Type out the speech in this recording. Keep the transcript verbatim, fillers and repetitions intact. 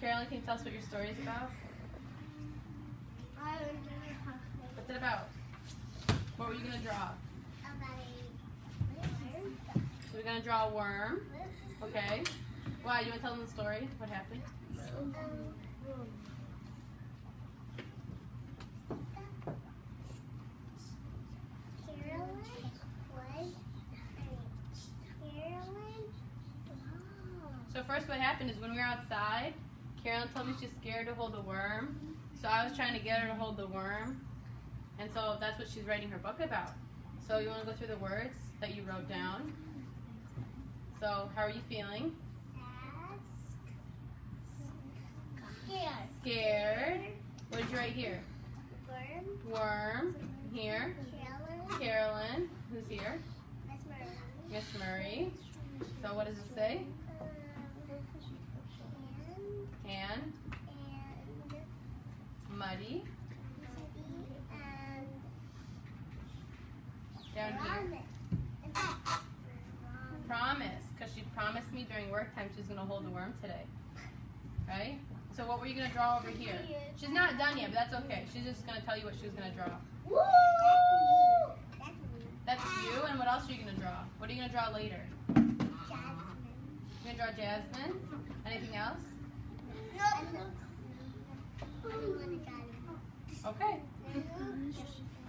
Carolyn, can you tell us what your story is about? What's it about? What were you going to draw? So we're going to draw a worm. Okay. Wow, you want to tell them the story? What happened? So first what happened is when we were outside, Carolyn told me she's scared to hold the worm. So I was trying to get her to hold the worm. And so that's what she's writing her book about. So you want to go through the words that you wrote down. So how are you feeling? Scared. Scared. What did you write here? Worm. Worm. Here. Carolyn. Carolyn. Who's here? Miss Murray. Miss Murray. So what does it say? And. Hand. And. Muddy. And. Down here. Promise. Because she promised me during work time she's going to hold the worm today. Right? So what were you going to draw over here? She's not done yet, but that's okay. She's just going to tell you what she was going to draw. Woo! That's you, and what else are you going to draw? What are you going to draw later? Jasmine. You're going to draw Jasmine? Anything else? No. Okay. No.